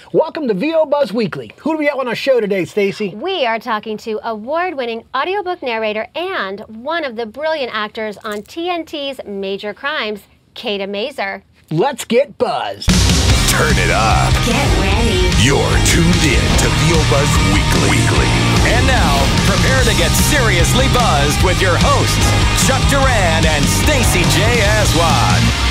Welcome to VO Buzz Weekly. Who do we have on our show today, Stacey? We are talking to award-winning audiobook narrator and one of the brilliant actors on TNT's Major Crimes, Kathe Mazur. Let's get buzzed. Turn it up. Get ready. You're tuned in to VO Buzz Weekly. And now, prepare to get seriously buzzed with your hosts, Chuck Duran and Stacey J. Aswad.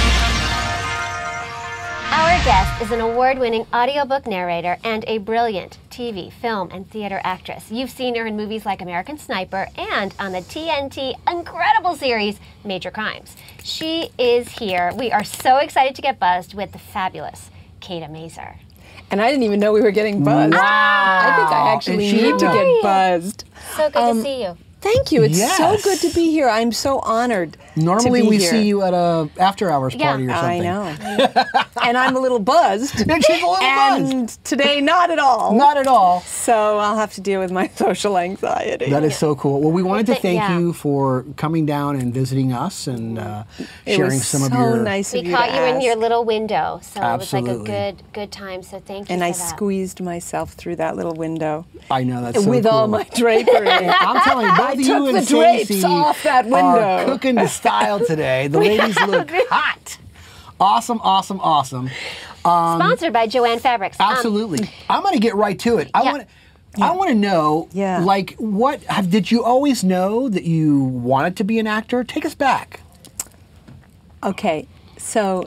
Our guest is an award-winning audiobook narrator and a brilliant TV, film, and theater actress. You've seen her in movies like American Sniper and on the TNT incredible series, Major Crimes. She is here. We are so excited to get buzzed with the fabulous Kathe Mazur. And I didn't even know we were getting buzzed. Wow. I think I actually need to get buzzed. So good to see you. Thank you. It's so good to be here. I'm so honored. Normally to be we here. see you at a after-hours party or something. I know. And I'm a little buzzed. And she's a little buzzed. And today, not at all. Not at all. So I'll have to deal with my social anxiety. That is so cool. Well, we wanted to thank you for coming down and visiting us and sharing some of your... It was so nice of you to We caught you in ask. your little window, so Absolutely. it was like a good time, so thank you And for I that. squeezed myself through that little window. I know, that's so with cool. all my drapery. I'm telling you, both I of you took and the drapes Stacey off that are window. cooking to style today. The ladies look hot. Awesome, awesome, awesome. Sponsored by Joanne Fabrics. Absolutely. I'm going to get right to it. I want to know, like, did you always know that you wanted to be an actor? Take us back. Okay, so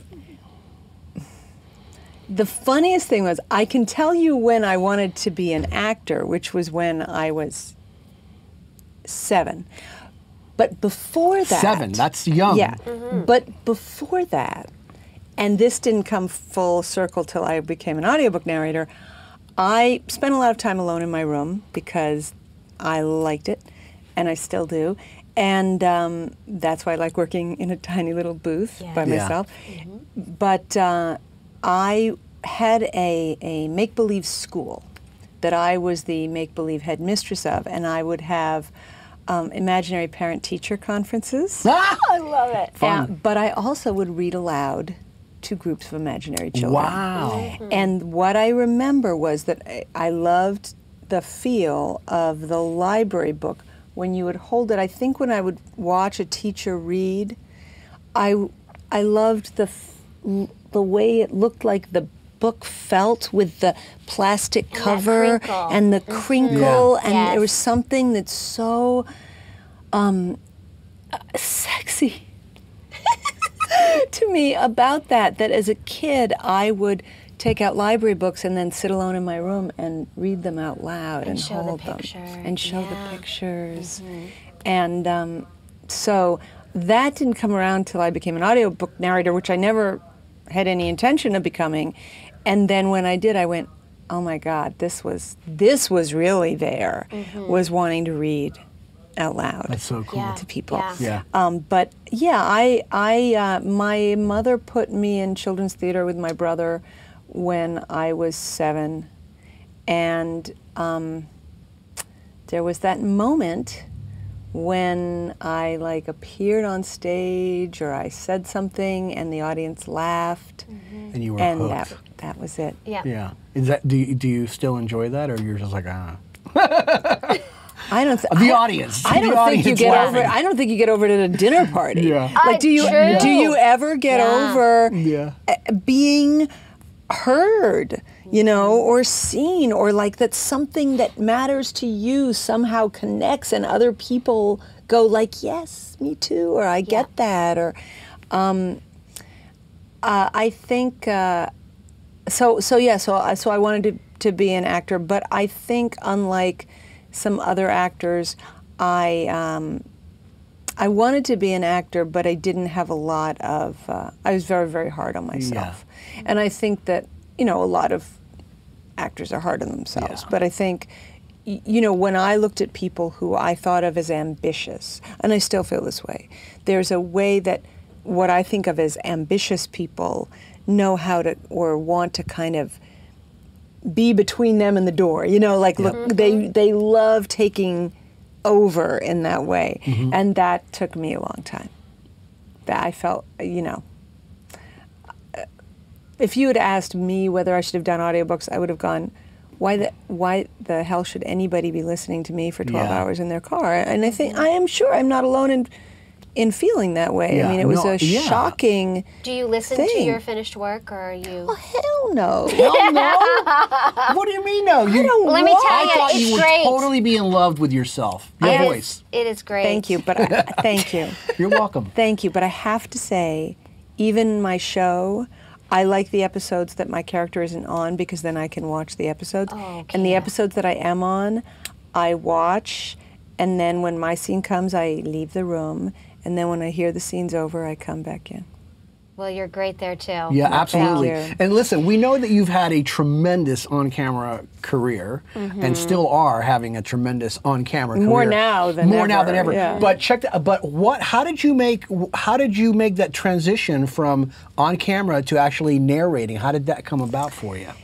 the funniest thing was I can tell you when I wanted to be an actor, which was when I was 7. But before that... 7, that's young. Yeah, but before that, and this didn't come full circle till I became an audiobook narrator, I spent a lot of time alone in my room because I liked it, and I still do. And that's why I like working in a tiny little booth by myself. But I had a make-believe school that I was the make-believe headmistress of, and I would have imaginary parent-teacher conferences. I love it. Fun. But I also would read aloud to groups of imaginary children. Wow. And what I remember was that I loved the feel of the library book when you would hold it. I think when I would watch a teacher read, I loved the way it looked like the book felt with the plastic cover and the crinkle, and there was something that's so sexy to me about that as a kid I would take out library books and then sit alone in my room and read them out loud and show hold the them picture. and show the pictures. And so that didn't come around till I became an audiobook narrator, which I never had any intention of becoming. And then when I did, I went, oh my God, this was really there, was wanting to read out loud. That's so cool. To people. Yeah. But yeah, my mother put me in children's theater with my brother when I was 7, and there was that moment when I appeared on stage or I said something and the audience laughed, and you were hooked. That was it. Yeah. Is that do you still enjoy that, or you're just like I don't. The audience. I don't think you get over it. I don't think you get over it at a dinner party. Yeah. Do you ever get over being heard, or seen, or that something that matters to you somehow connects and other people go yes, me too, or I get that, or I think so I wanted to be an actor, but I think unlike some other actors, I wanted to be an actor, but I didn't have a lot of, I was very, very hard on myself. And I think that, a lot of actors are hard on themselves. But I think, when I looked at people who I thought of as ambitious, and I still feel this way, there's a way that what I think of as ambitious people know how to, or want to kind of be between them and the door. Look, they love taking over in that way. And that took me a long time. That I felt, if you had asked me whether I should have done audiobooks, I would have gone, why the hell should anybody be listening to me for 12 hours in their car? And I am sure I'm not alone in feeling that way. I mean, it was a shocking Do you listen to your finished work, or are you... Oh, hell no. Hell no? What do you mean no? Let me tell you, I thought it's you would great. totally be in love with yourself, your voice. It is great. Thank you, but thank you. You're welcome. Thank you, but I have to say, even my show, I like the episodes that my character isn't on, because then I can watch the episodes. Oh, okay. And the episodes that I am on, I watch, and then when my scene comes, I leave the room, and then when I hear the scene's over, I come back in. Well, you're great there, too. Yeah, absolutely. Thank you. And listen, we know that you've had a tremendous on-camera career, and still are having a tremendous on-camera career. More now than ever. Yeah. But how did you make that transition from on-camera to actually narrating? How did that come about for you?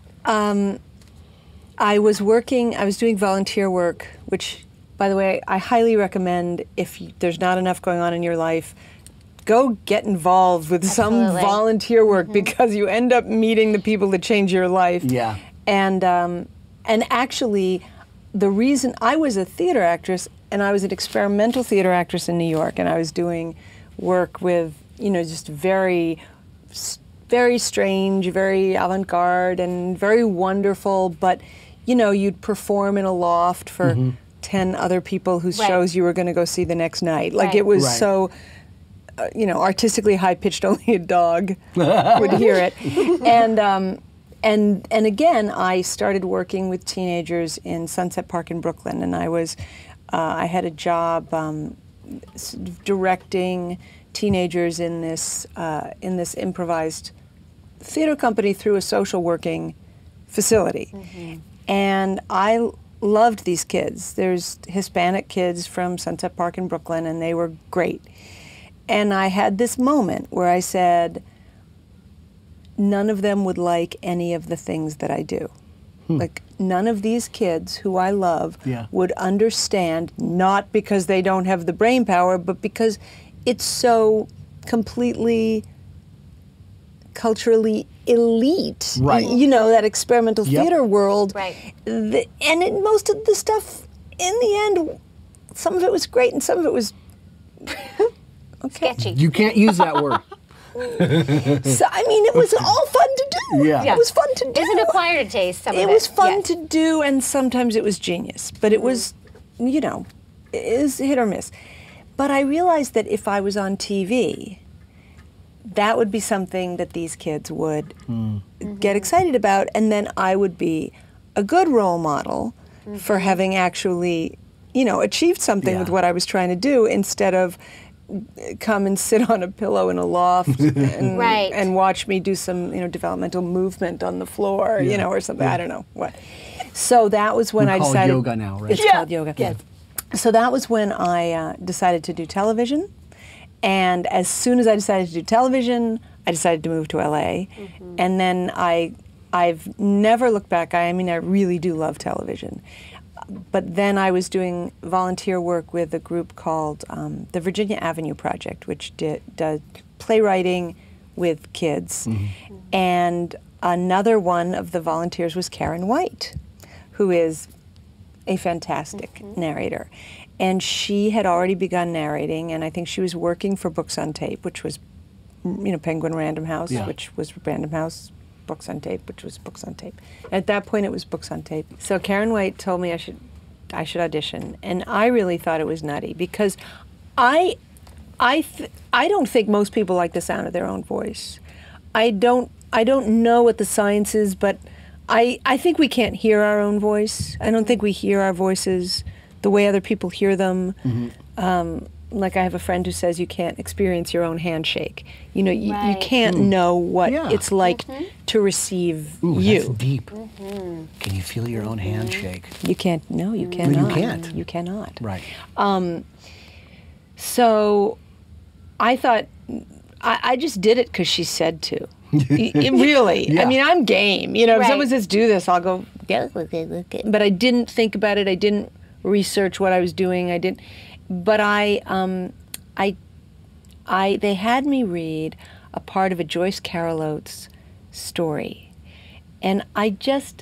I was doing volunteer work, which, by the way, I highly recommend. If there's not enough going on in your life, go get involved with some volunteer work, because you end up meeting the people that change your life. Yeah. And actually, the reason I was a theater actress, and I was an experimental theater actress in New York, and I was doing work with, just very, very strange, very avant-garde, and very wonderful, but, you'd perform in a loft for 10 other people whose shows you were going to go see the next night. Like, it was so, artistically high-pitched, only a dog would hear it. And again, I started working with teenagers in Sunset Park in Brooklyn, and I had a job directing teenagers in this improvised theater company through a social working facility. And I loved these kids. There's Hispanic kids from Sunset Park in Brooklyn, and they were great. And I had this moment where I said, none of them would like any of the things that I do. Like, none of these kids who I love would understand, not because they don't have the brain power, but because it's so completely culturally elite. Right. That experimental theater world. Right. And most of the stuff, in the end, some of it was great and some of it was sketchy. You can't use that word. So, I mean, it was all fun to do. Yeah. It was fun to do. Isn't acquired taste some of it? It was fun to do, and sometimes it was genius. But it was, it is hit or miss. But I realized that if I was on TV, that would be something that these kids would get excited about, and then I would be a good role model for having actually, achieved something with what I was trying to do, instead of come and sit on a pillow in a loft and, and watch me do some, developmental movement on the floor, or something. I don't know what. So that was when I decided. It's called yoga now, right? It's called yoga. Yeah. So that was when I decided to do television. And as soon as I decided to do television, I decided to move to LA. And then I've never looked back. I mean, I really do love television. But then I was doing volunteer work with a group called the Virginia Avenue Project, which does playwriting with kids. And another one of the volunteers was Karen White, who is a fantastic narrator. And she had already begun narrating, and I think she was working for Books on Tape, which was, Penguin Random House, which was Random House, Books on Tape, which was Books on Tape. At that point, it was Books on Tape. So Karen White told me I should audition, and I really thought it was nutty, because I don't think most people like the sound of their own voice. I don't know what the science is, but I think we can't hear our own voice. I don't think we hear our voices the way other people hear them. Like, I have a friend who says you can't experience your own handshake. You can't know what it's like to receive you. That's deep. Can you feel your own handshake? You can't. No, you cannot. No, you can't. You cannot. Right. So I thought, I just did it because she said to. Really. I mean, I'm game. If someone says do this, I'll go, but I didn't think about it. I didn't research what I was doing. I didn't. But they had me read a part of a Joyce Carol Oates story. And I just,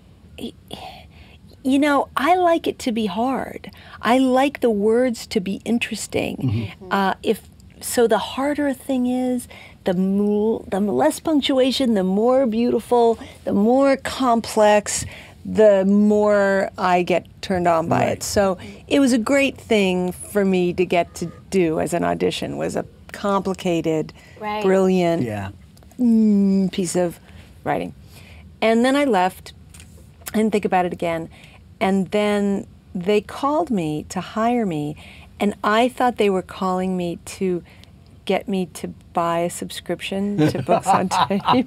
you know, I like it to be hard. I like the words to be interesting. So the harder a thing is, the less punctuation, the more beautiful, the more complex, the more I get turned on by it. So it was a great thing for me to get to do as an audition, was a complicated, brilliant piece of writing. And then I left, I didn't think about it again. And then they called me to hire me, and I thought they were calling me to get me to buy a subscription to Books on Tape.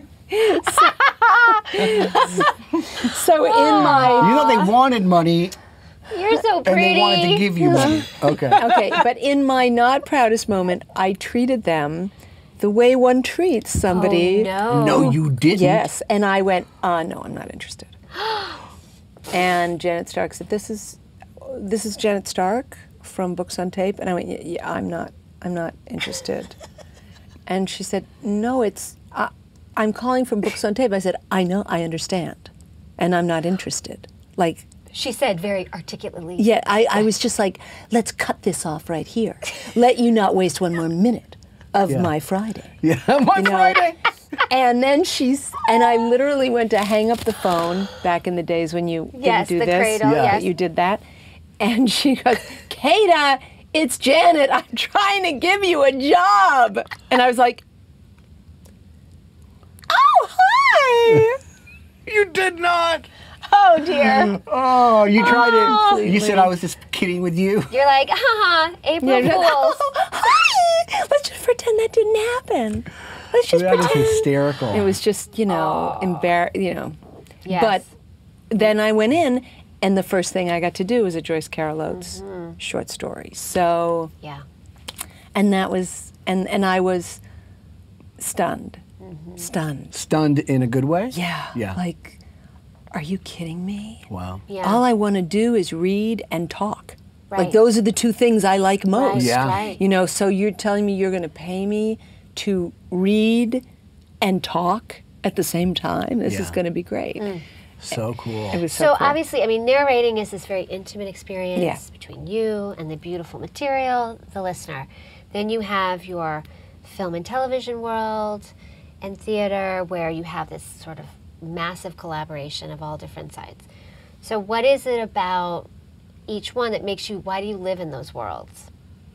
So in my... You know they wanted money. You're so pretty. And they wanted to give you money. Okay. Okay, but in my not proudest moment, I treated them the way one treats somebody. Oh, no. No, you didn't. Yes, and I went, no, I'm not interested. And Janet Stark said, this is Janet Stark from Books on Tape. And I went, yeah, I'm not interested. And she said, no, I'm calling from Books on Tape. I said, I know, I understand, and I'm not interested. Like, she said very articulately. Yeah, I was just like, let's cut this off right here. Let you not waste one more minute of my Friday. Yeah, my Friday. And then and I literally went to hang up the phone back in the days when you didn't do the this. cradle, yes. You did that. And she goes, Kathe, it's Janet. I'm trying to give you a job. And I was like, oh, hi. You did not. Oh, dear. Oh, you tried it. You said I was just kidding with you. You're like, haha, April Fools. Oh, hi. Let's just pretend that didn't happen. Let's just pretend. That was hysterical. It was just, embarrassing, Yes. But then I went in, and the first thing I got to do was a Joyce Carol Oates short story. So, and that was, and I was stunned. Stunned. Stunned in a good way? Yeah. Yeah. Like, are you kidding me? Wow. Yeah. All I want to do is read and talk. Right. Like, those are the two things I like most. Right. Yeah. Right. So you're telling me you're going to pay me to read and talk at the same time? This is going to be great. So cool. It was So cool. obviously, I mean, narrating is this very intimate experience between you and the beautiful material, the listener. Then you have your film and television world and theater, where you have this sort of massive collaboration of all different sides. So what is it about each one that makes you, why do you live in those worlds?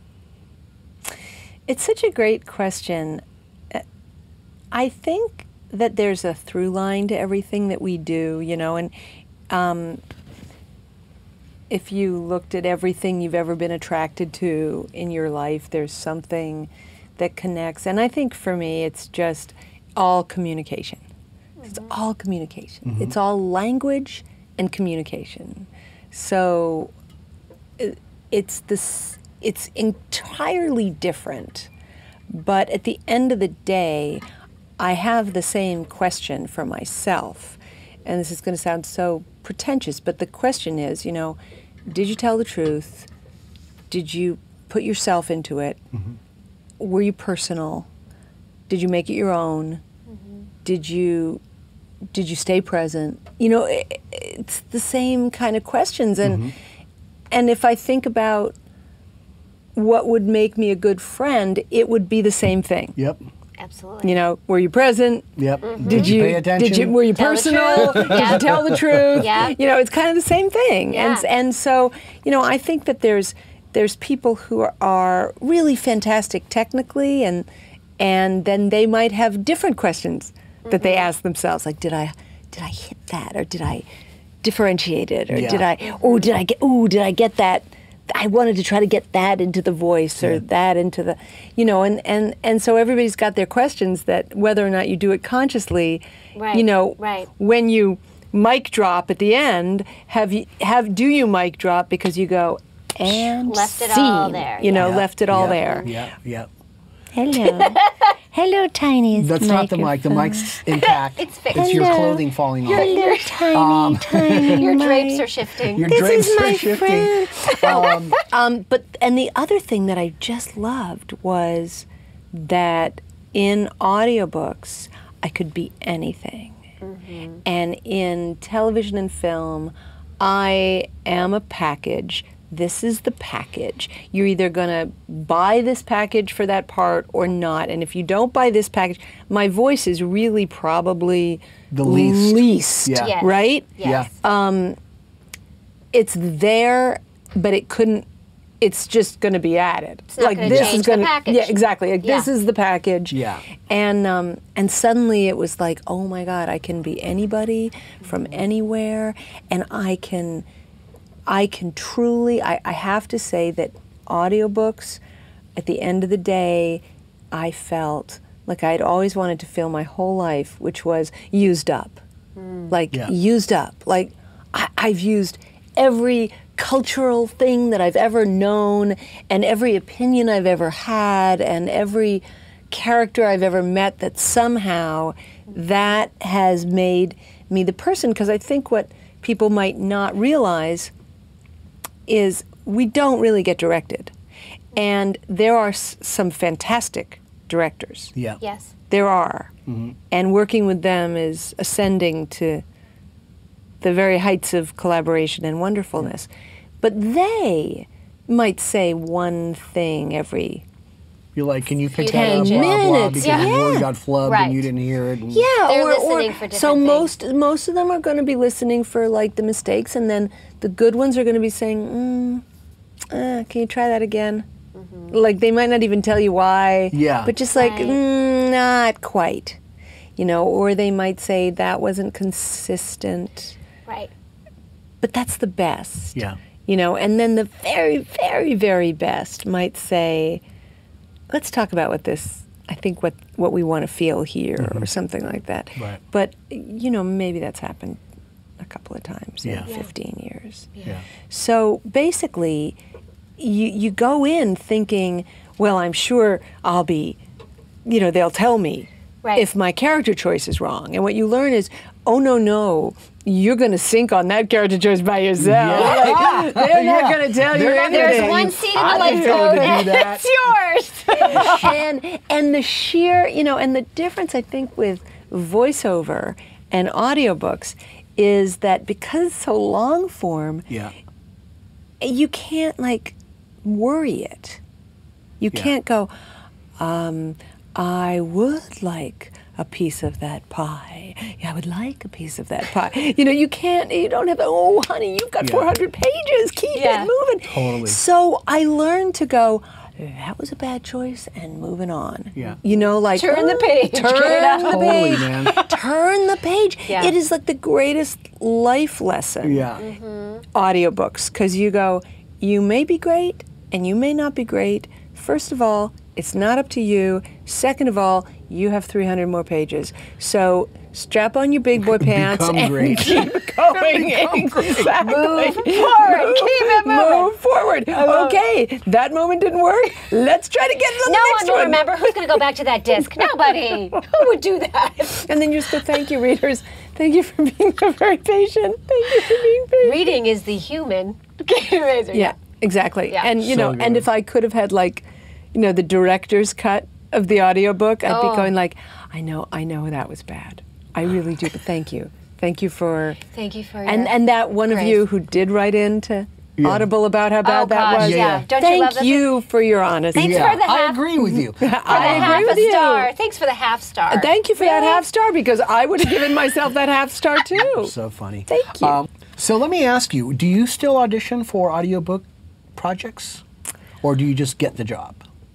It's such a great question. I think that there's a through line to everything that we do, and if you looked at everything you've ever been attracted to in your life, there's something that connects. And I think for me, it's just all communication. It's all communication. It's all language and communication. So it's entirely different. But at the end of the day, I have the same question for myself. And this is going to sound so pretentious, but the question is, did you tell the truth? Did you put yourself into it? Were you personal? Did you make it your own? Did you stay present? It's the same kind of questions. And if I think about what would make me a good friend, it would be the same thing. Yep. Absolutely. Were you present? Yep. Did you pay attention? Were you Tell the personal? truth. Did you tell the truth? Yeah. It's kind of the same thing. Yeah. And so, I think that there's people who are really fantastic technically, and then they might have different questions that they ask themselves, like, did I hit that, or did I differentiate it, or did I get that? I wanted to try to get that into the voice, or that into the, and so everybody's got their questions, that whether or not you do it consciously, when you mic drop at the end, do you mic drop because you go, and left it scene, all there. Left it all there. Yeah. Hello. Hello, tiniest That's not the mic. The mic's intact. It's fixed. It's your clothing falling off. Your tiny Your mic. drapes are shifting. Your This drapes is are my shifting. friend. And the other thing that I just loved was that in audiobooks, I could be anything. And in television and film, I am a package. This is the package. You're either going to buy this package for that part or not. And if you don't buy this package, my voice is really probably the least. Yeah. Yes. Right? Yes. Yeah. It's there, but it couldn't. It's just going to be added. It's not going to change the package. Yeah, exactly. Like, this is the package. Yeah. And suddenly it was like, oh my God, I can be anybody from anywhere, and I can truly. I have to say that audiobooks, at the end of the day, I felt like I'd always wanted to feel my whole life, which was used up. Used up. Like I've used every cultural thing that I've ever known, and every opinion I've ever had, and every character I've ever met, that somehow that has made me the person. Because I think what people might not realize is we don't really get directed. And there are some fantastic directors. Yeah. Yes. There are. And working with them is ascending to the very heights of collaboration and wonderfulness. But they might say one thing every... You're like, can you pick 10 that up, blah, blah, minutes, because yeah. the word got flubbed Right. and you didn't hear it. And Yeah, They're listening for different so things. most of them are going to be listening for like the mistakes, and then the good ones are going to be saying, can you try that again? Like they might not even tell you why. Yeah. But just like, Right. not quite. You know, or they might say that wasn't consistent. Right. But that's the best. Yeah. You know, and then the very, very, very best might say, let's talk about what we want to feel here, or something like that. Right. But, you know, maybe that's happened a couple of times Yeah. in 15 years. Yeah. So basically, you go in thinking, well, I'm sure I'll be, you know, they'll tell me Right. if my character choice is wrong. And what you learn is, oh, no, you're going to sink on that character choice by yourself. Yeah. Like, they're not going to tell you anything. There's one seat in the I didn't know lifeboat, to do and that. it's yours. and the sheer, you know, and the difference I think with voiceover and audiobooks is that because it's so long form, Yeah. you can't like worry it. You Yeah. can't go, I would like a piece of that pie. Yeah, I would like a piece of that pie. You know, you don't have, oh, honey, you've got Yeah. 400 pages. Keep Yeah. it moving. Totally. So I learned to go, that was a bad choice, and moving on. Yeah. You know, like, Turn the page. Turn Get it out. the Totally, page. man. Turn the page. Yeah. It is like the greatest life lesson. Yeah. Audiobooks, because you go, you may be great and you may not be great. First of all, it's not up to you. Second of all, you have 300 more pages. So strap on your big boy pants Become and great. keep going. Become great. Exactly. Move forward. Keep it moving. Move forward. Okay, that moment didn't work. Let's try to get it on No the one next will one. remember. Who's going to go back to that disc? Nobody. Who would do that? And then you just go, thank you, readers. Thank you for being very patient. Thank you for being patient. Reading is the human. Yeah, exactly. Yeah. And you So know, and good. if I could have had like, you know, the director's cut of the audiobook, I'd be going like, I know that was bad. I really do, but thank you. Thank you for Thank you for and that one of praise. you who did write into Audible about how bad Oh, that gosh, was. yeah. Don't you Thank love that? you for your honesty. Thanks Yeah. for the I half- agree with you. I agree half with a you. star. Thanks for the half star. Thank you for that Really? half star, because I would have given myself that half star too. So funny. Thank you. So let me ask you, do you still audition for audiobook projects? Or do you just get the job?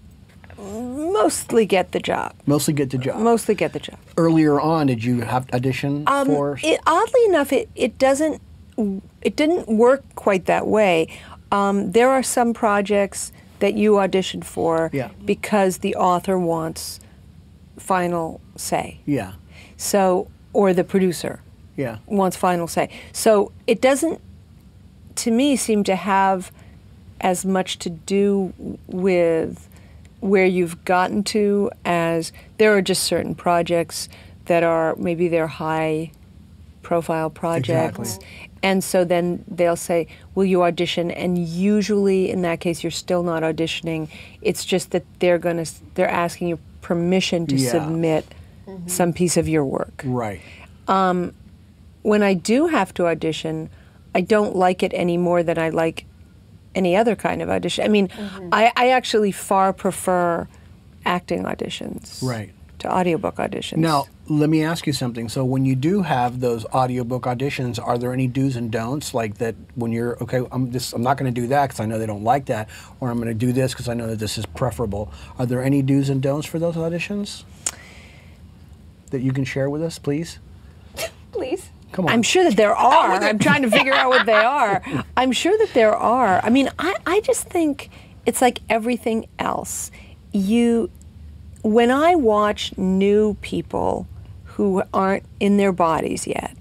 Mostly get the job. Mostly get the job. Mostly get the job. Earlier on, did you have audition for? Oddly enough, it didn't work quite that way. There are some projects that you audition for Yeah. because the author wants final say. Yeah. So, or the producer Yeah. wants final say. So it doesn't, to me, seem to have as much to do with where you've gotten to as there are just certain projects that are, maybe they're high profile projects. Exactly. And so then they'll say, will you audition? And usually in that case, you're still not auditioning. It's just that they're asking you permission to Yeah. submit some piece of your work. Right. When I do have to audition, I don't like it any more than I like any other kind of audition. I mean, I actually far prefer acting auditions to audiobook auditions. Now, let me ask you something. So when you do have those audiobook auditions, are there any do's and don'ts, like that when you're, okay, I'm not going to do that because I know they don't like that, or I'm going to do this because I know that this is preferable. Are there any do's and don'ts for those auditions that you can share with us, please? Please. Come on. I'm sure that there are. I'm trying to figure out what they are. I'm sure that there are. I mean, I just think it's like everything else. When I watch new people who aren't in their bodies yet,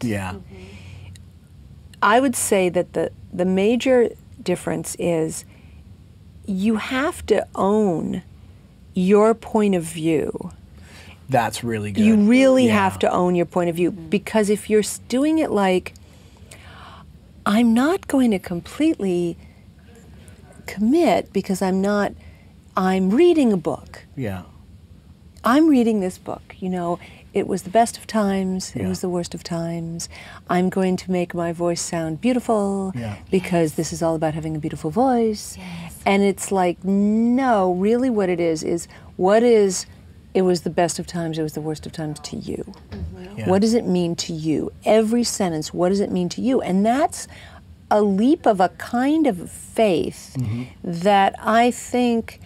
I would say that the major difference is you have to own your point of view. That's really good. You really have to own your point of view, because if you're doing it like, I'm not going to completely commit because I'm reading a book. Yeah. I'm reading this book, you know, it was the best of times, it was the worst of times. I'm going to make my voice sound beautiful because this is all about having a beautiful voice. Yes. And it's like, no, really what it is it was the best of times, it was the worst of times to you. What does it mean to you? Every sentence, what does it mean to you? And that's a leap of a kind of faith that I think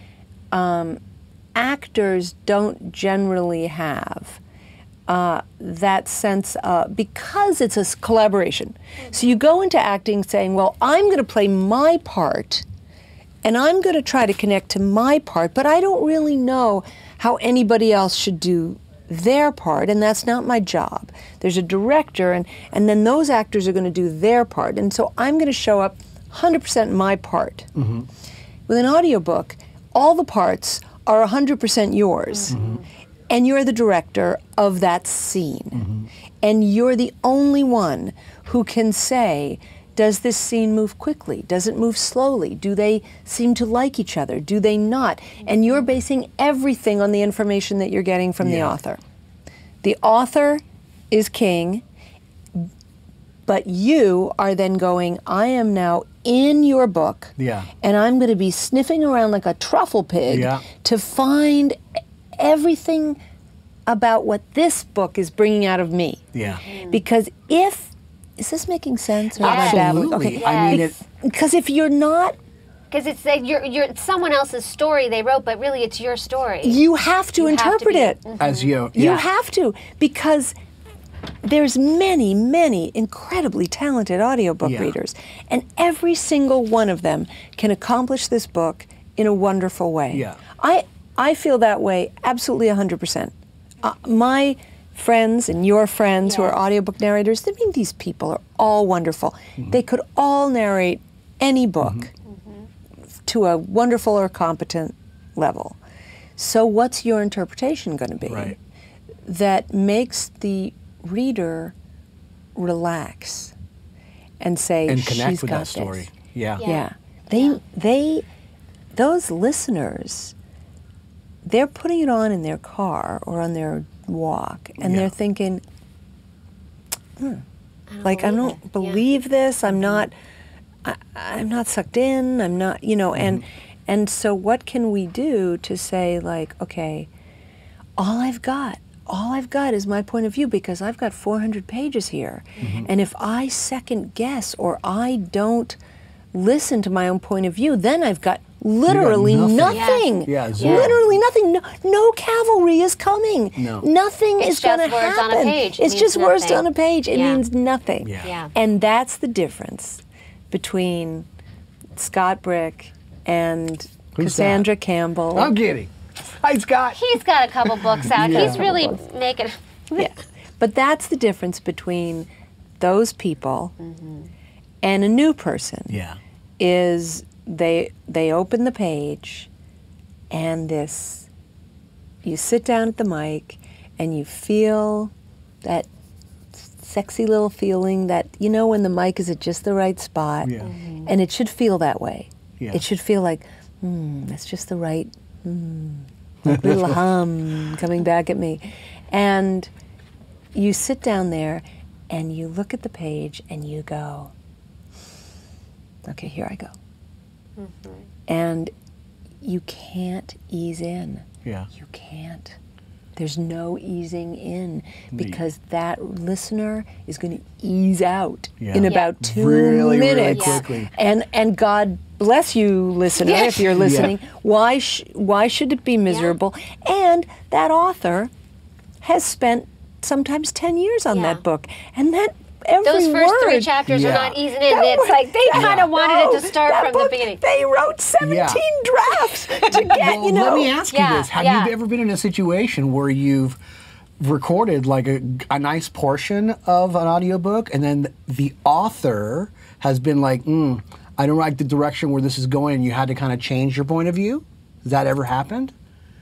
actors don't generally have. That sense, because it's a collaboration. So you go into acting saying, well, I'm going to play my part, and I'm going to try to connect to my part, but I don't really know how anybody else should do their part, and that's not my job. There's a director, and then those actors are going to do their part, and so I'm going to show up 100% my part. With an audiobook, all the parts are 100% yours, and you're the director of that scene. And you're the only one who can say, does this scene move quickly? Does it move slowly? Do they seem to like each other? Do they not? And you're basing everything on the information that you're getting from the author. The author is king, but you are then going, I am now in your book, and I'm going to be sniffing around like a truffle pig to find everything about what this book is bringing out of me. Because is this making sense? Or Absolutely. Okay. Yes. I mean, because if you're not, because it's like it's someone else's story they wrote, but really it's your story. you have to interpret it. as you. You have to, because there's many, many incredibly talented audiobook readers, and every single one of them can accomplish this book in a wonderful way. I feel that way absolutely 100%. My friends and your friends who are audiobook narrators, I mean, these people are all wonderful. They could all narrate any book to a wonderful or competent level. So what's your interpretation going to be that makes the reader relax and say, and connect she's with got that story. This. They those listeners, they're putting it on in their car or on their walk, and they're thinking, I don't believe this. I'm not sucked in. I'm not, you know. And so what can we do to say, like, okay, all I've got is my point of view, because I've got 400 pages here, and if I second guess or I don't listen to my own point of view, then I've got literally nothing. Literally nothing. No cavalry is coming. Nothing is going to happen. On a page. It's just nothing. words on a page. It means nothing. Yeah. And that's the difference between Scott Brick and Cassandra Campbell. I'm kidding. Hi, Scott. He's got a couple books out. He's really making. But that's the difference between those people and a new person. Is they open the page, and you sit down at the mic and you feel that sexy little feeling that, you know, when the mic is at just the right spot, and it should feel that way. It should feel like, that's just the right like little hum coming back at me. And you sit down there and you look at the page and you go, okay, here I go. And you can't ease in. Yeah. You can't. There's no easing in because that listener is going to ease out in about 2 minutes. Really quickly. And God bless you, listener, if you're listening. Why should it be miserable? And that author has spent sometimes 10 years on that book, and that every Those first word, 3 chapters are not easing in. It's like they kind of wanted it to start from the beginning. They wrote 17 drafts to get, Well, let me ask you this. Have you ever been in a situation where you've recorded like a nice portion of an audiobook and then the author has been like, I don't like the direction where this is going, and you had to kind of change your point of view? Has that ever happened?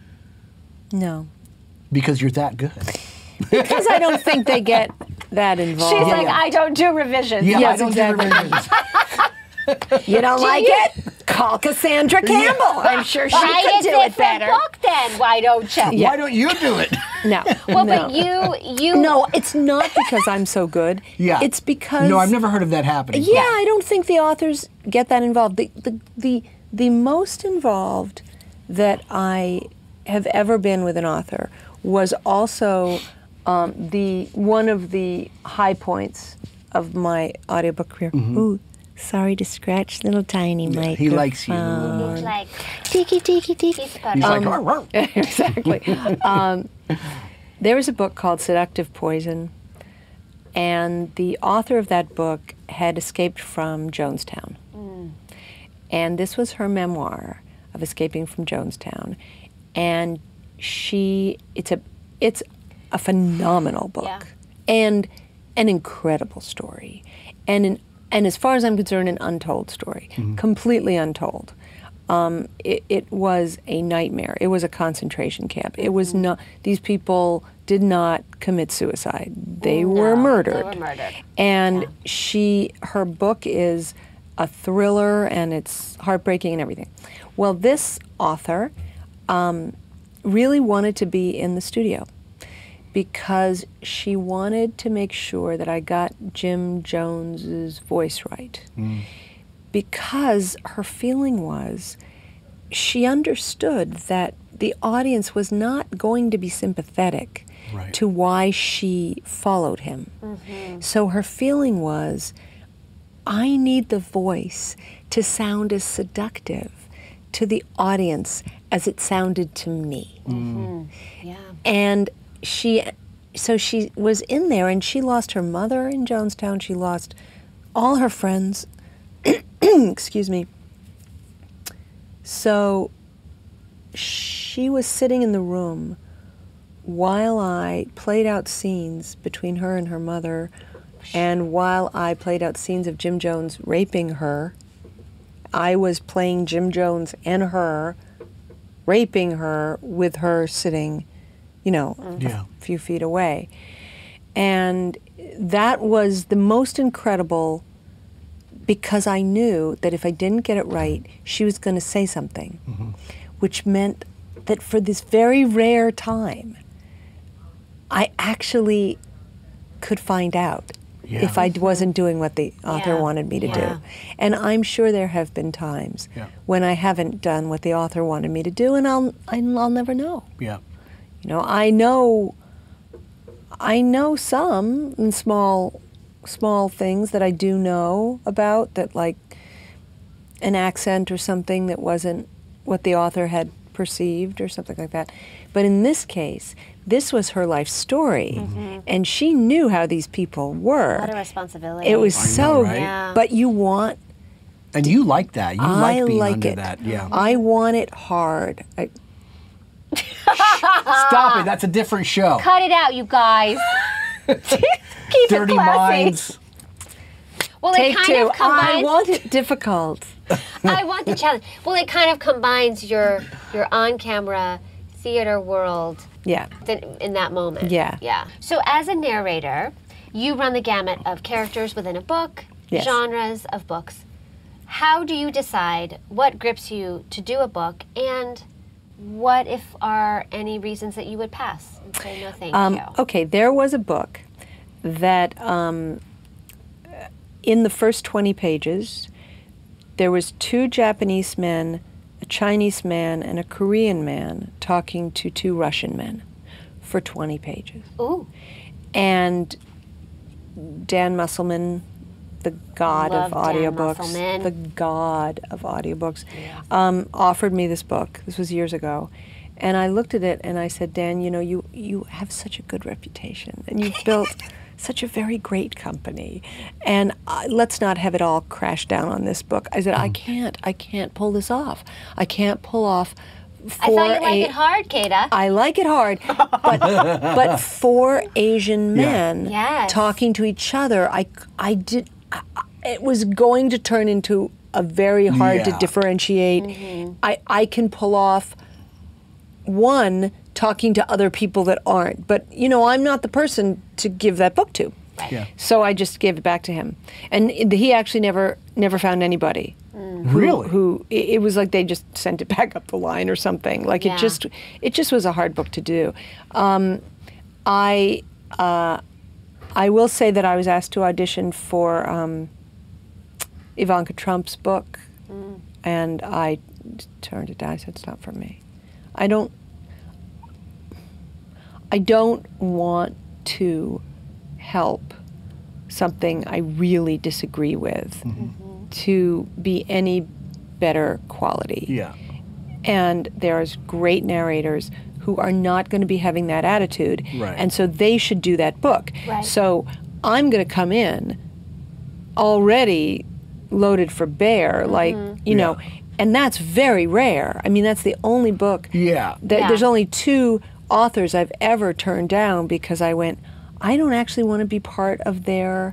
No. Because you're that good. Because I don't think they get that involved. She's like, I don't do revisions. Yeah, Yes, I don't do revisions. You don't like it? Call Cassandra Campbell. I'm sure she could do it better. Book then. Why don't you? Why don't you do it? No. Well, no. but you. No, it's not because I'm so good. Yeah. It's because. No, I've never heard of that happening. Yeah, I don't think the authors get that involved. The most involved that I have ever been with an author was also one of the high points of my audiobook career. Ooh, sorry to scratch little tiny microphone. He likes you. He's like, tiki, tiki, tiki. He's like, "Rah, rah." Exactly. There was a book called Seductive Poison, and the author of that book had escaped from Jonestown. And this was her memoir of escaping from Jonestown. And it's a phenomenal book and an incredible story. And as far as I'm concerned, an untold story, completely untold. It was a nightmare. It was a concentration camp. It was not, these people did not commit suicide. They were murdered. They were murdered. And her book is a thriller, and it's heartbreaking and everything. Well, this author really wanted to be in the studio because she wanted to make sure that I got Jim Jones's voice right. Because her feeling was she understood that the audience was not going to be sympathetic to why she followed him. So her feeling was, I need the voice to sound as seductive to the audience as it sounded to me. And so she was in there, and she lost her mother in Jonestown. She lost all her friends. Excuse me. So she was sitting in the room while I played out scenes between her and her mother, and while I played out scenes of Jim Jones raping her. I was playing Jim Jones and her, raping her with her sitting, a few feet away. And that was the most incredible, because I knew that if I didn't get it right, she was going to say something, which meant that for this very rare time, I actually could find out if I wasn't doing what the author wanted me to do. And I'm sure there have been times when I haven't done what the author wanted me to do, and I'll never know. I know some small things that I do know about, that like an accent or something that wasn't what the author had perceived or something like that. But in this case, this was her life story, and she knew how these people were. What a responsibility. It was but you want... And you like that. You like being under it. that. Yeah. I want it hard. Stop it. That's a different show. Cut it out, you guys. Keep Dirty it classy. Minds. Well, Take it kind two. of combines... I want it difficult. I want the challenge. Well, it kind of combines your on-camera theater world in that moment. Yeah. So as a narrator, you run the gamut of characters within a book, genres of books. How do you decide what grips you to do a book, and what if are any reasons that you would pass and say no thank you? Okay, there was a book that in the first 20 pages, there was 2 Japanese men, a Chinese man, and a Korean man talking to 2 Russian men for 20 pages. Ooh. And Dan Musselman, the god Love of Dan audiobooks, Musselman. the god of audiobooks, Yeah. offered me this book. This was years ago. And I looked at it and I said, Dan, you know, you have such a good reputation and you've built such a very great company. And let's not have it all crash down on this book. I said, I can't pull this off. I can't pull off I thought you like it hard, Kathe. I like it hard, but 4 Asian men Yes. talking to each other, it was going to turn into a very hard to differentiate. I can pull off one talking to other people that aren't, but you know, I'm not the person to give that book to. Right. Yeah. So I just gave it back to him, and he actually never found anybody. Really? Who it was like they just sent it back up the line or something. Like Yeah. it just was a hard book to do. I will say that I was asked to audition for Ivanka Trump's book, and I turned it down. I said it's not for me. I don't want to help something I really disagree with to be any better quality. Yeah. And there's great narrators who are not going to be having that attitude, Right. and so they should do that book. Right. So I'm going to come in already loaded for bear, like, you know, and that's very rare. I mean, that's the only book. Yeah. There's only 2 authors I've ever turned down because I went, I don't actually want to be part of their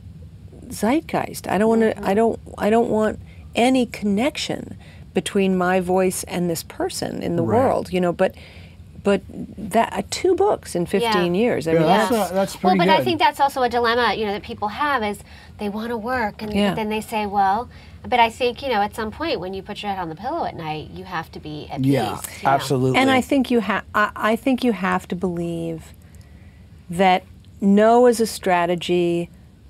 zeitgeist. I don't want to. I don't want any connection between my voice and this person in the Right. world. You know, but that 2 books in 15 years. I mean, that's pretty Well, but good. I think that's also a dilemma, you know, that people have is they want to work, and Yeah. but then they say, well, but I think, you know, at some point when you put your head on the pillow at night, you have to be at Yeah, peace. You know? absolutely. And I think you have to believe that no as a strategy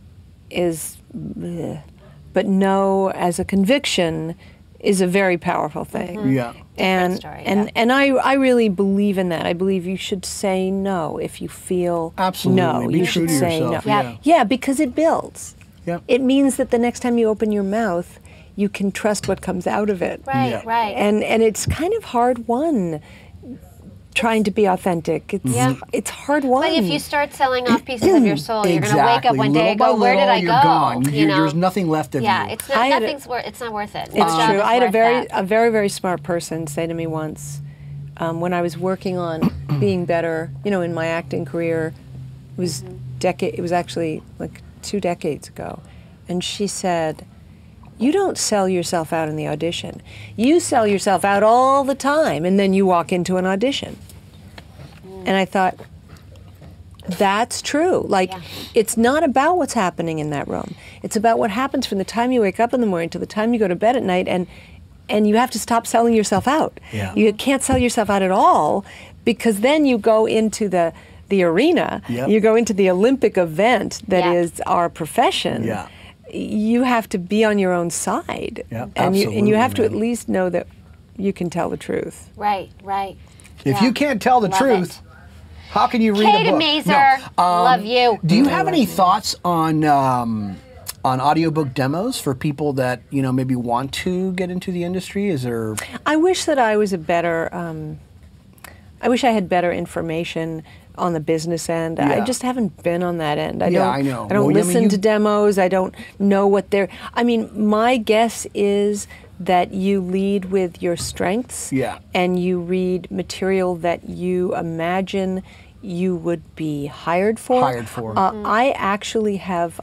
is, bleh, but no as a conviction is a very powerful thing. Yeah. And story, I really believe in that. I believe you should say no if you feel Absolutely. no. Be You true should to say yourself, no. yeah. Yeah, because it builds. Yeah. It means that the next time you open your mouth, you can trust what comes out of it. Right, Yeah. right. And it's kind of hard won trying to be authentic. It's hard won. But if you start selling off pieces of your soul, you're going to wake up one day and go, Little by where did little, I you're go? gone. You know? There's nothing left of Yeah, you. it's not, I had a- it's not worth it. It's No job true. is I had worth that. a very, very smart person say to me once, when I was working on being better, you know, in my acting career, it was it was actually like 2 decades ago, and she said, "You don't sell yourself out in the audition. You sell yourself out all the time, and then you walk into an audition." And I thought, that's true. Like, Yeah. it's not about what's happening in that room. It's about what happens from the time you wake up in the morning to the time you go to bed at night, and you have to stop selling yourself out. Yeah. You can't sell yourself out at all, because then you go into the arena, Yep. you go into the Olympic event that Yeah. is our profession. Yeah. You have to be on your own side. Yeah, and you absolutely, have to at man. least know that you can tell the truth. Right, right. If Yeah. you can't tell the Love truth, it. how can you read Kathe a book? Mazur, love you. Do you have any thoughts on audiobook demos for people that, you know, maybe want to get into the industry? Is there? I wish that I was a better. I wish I had better information on the business end. I Yeah. just haven't been on that end. I know. I don't Well, I mean, listen you- to demos. I don't know what they're. I mean, my guess is that you lead with your strengths. Yeah. And you read material that you imagine you would be hired for. I actually have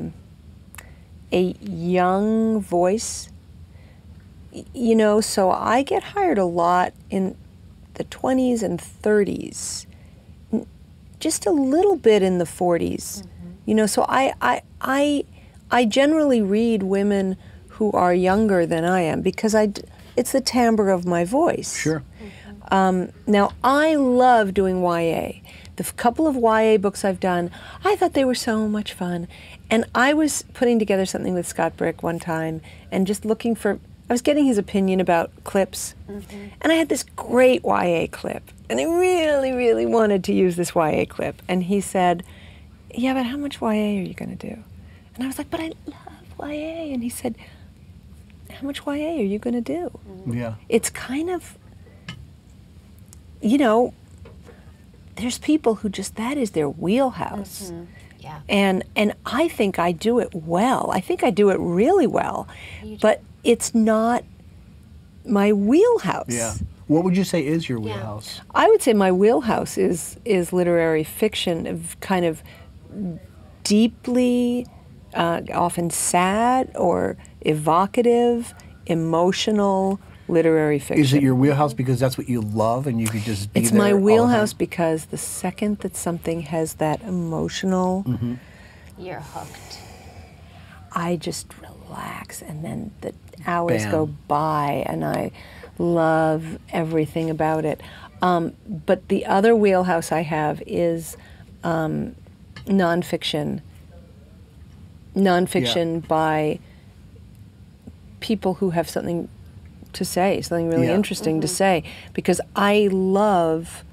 a young voice, you know, so I get hired a lot in the 20s and 30s, just a little bit in the 40s, you know, so I generally read women who are younger than I am because it's the timbre of my voice. Sure. Now, I love doing YA. The couple of YA books I've done, I thought they were so much fun. And I was putting together something with Scott Brick one time and just looking for, I was getting his opinion about clips. And I had this great YA clip. And I really, really wanted to use this YA clip. And he said, yeah, but how much YA are you going to do? And I was like, but I love YA. And he said, how much YA are you going to do? Yeah. It's kind of, you know, there's people who just, that is their wheelhouse. Yeah. And I think I do it well. I think I do it really well. But it's not my wheelhouse. Yeah. What would you say is your wheelhouse? I would say my wheelhouse is literary fiction, of kind of deeply, often sad or evocative, emotional literary fiction. Is it your wheelhouse because that's what you love and you could just be It's there my all the wheelhouse time? because the second that something has that emotional, You're hooked. I just relax, and then the hours Bam. go by, and I love everything about it. But the other wheelhouse I have is nonfiction. Nonfiction by people who have something to say, something really interesting to say, because I love,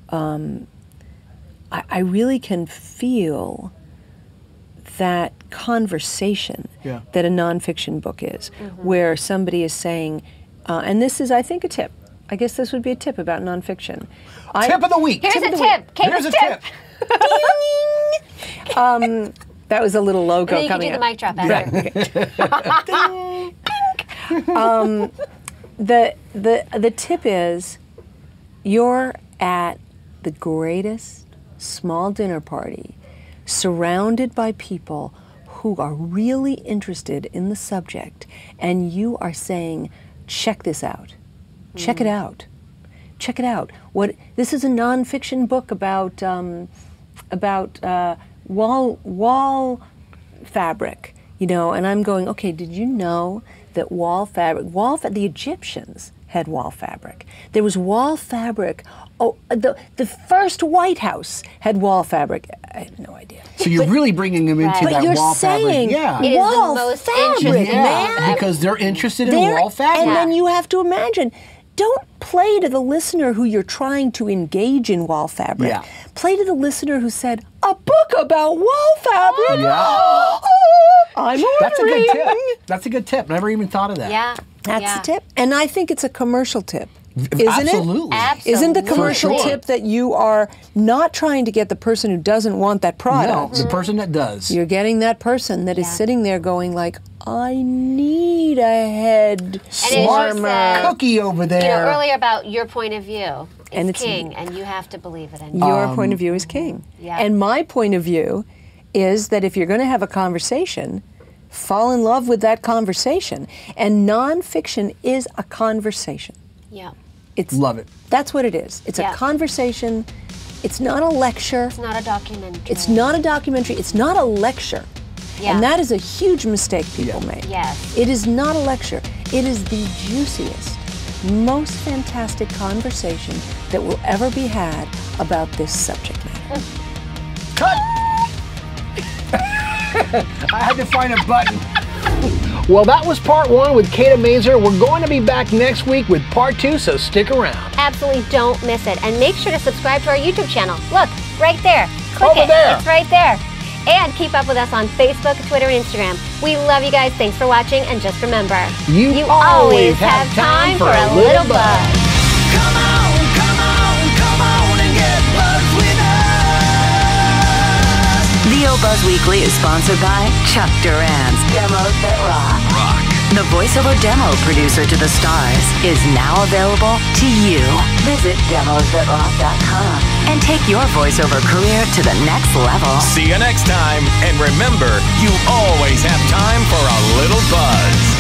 I really can feel that conversation that a nonfiction book is, where somebody is saying, and this is, I think, a tip. I guess this would be a tip about nonfiction. Tip of the week. Here's a tip. Here's a tip. That was a little logo And then you can coming do the up. mic drop after. The tip is, you're at the greatest small dinner party, surrounded by people who are really interested in the subject, and you are saying, check this out. Check it out. Check it out. This is a nonfiction book about wall fabric, you know, and I'm going, okay, did you know that the Egyptians had wall fabric. There was wall fabric. Oh, the first White House had wall fabric. I had no idea. So you're really bringing them into But that you're wall saying, fabric. It is wall the most fabric, interesting man. Because they're interested in There- wall fabric. And then you have to imagine, don't play to the listener who you're trying to engage in wall fabric. Yeah. Play to the listener who said, a book about wall fabric? Yeah. I'm That's a good ordering. tip. That's a good tip. Never even thought of that. Yeah. That's the tip. And I think it's a commercial tip. Isn't Absolutely. Absolutely. Isn't the commercial For sure. tip that you are not trying to get the person who doesn't want that No, product? the person that does. You're getting that person that is sitting there going like, I need a head warmer. Cookie over there. You know, earlier about your point of view is And it's- king, and you have to believe it. And Your point of view is king. Yeah. And my point of view is that if you're going to have a conversation, fall in love with that conversation. And nonfiction is a conversation. yeah, Love it. That's what it is. It's Yeah. a conversation. It's not a lecture. it's not a documentary. It's not a documentary. It's not a lecture. Yeah. And that is a huge mistake people make. Yes. It is not a lecture. It is the juiciest, most fantastic conversation that will ever be had about this subject matter. Cut! I had to find a button. Well, that was part one with Kathe Mazur. We're going to be back next week with part two, so stick around. Absolutely don't miss it. And make sure to subscribe to our YouTube channel. Look, right there. Click Over it. there. It's right there. And keep up with us on Facebook, Twitter, and Instagram. We love you guys. Thanks for watching. And just remember, You always have time for a little buzz. Come on, come on, come on and get buzzed with us. VO Buzz Weekly is sponsored by Chuck Duran's Demos That Rock. The voiceover demo producer to the stars is now available to you. Visit demosthatrock.com and take your voiceover career to the next level. See you next time. And remember, you always have time for a little buzz.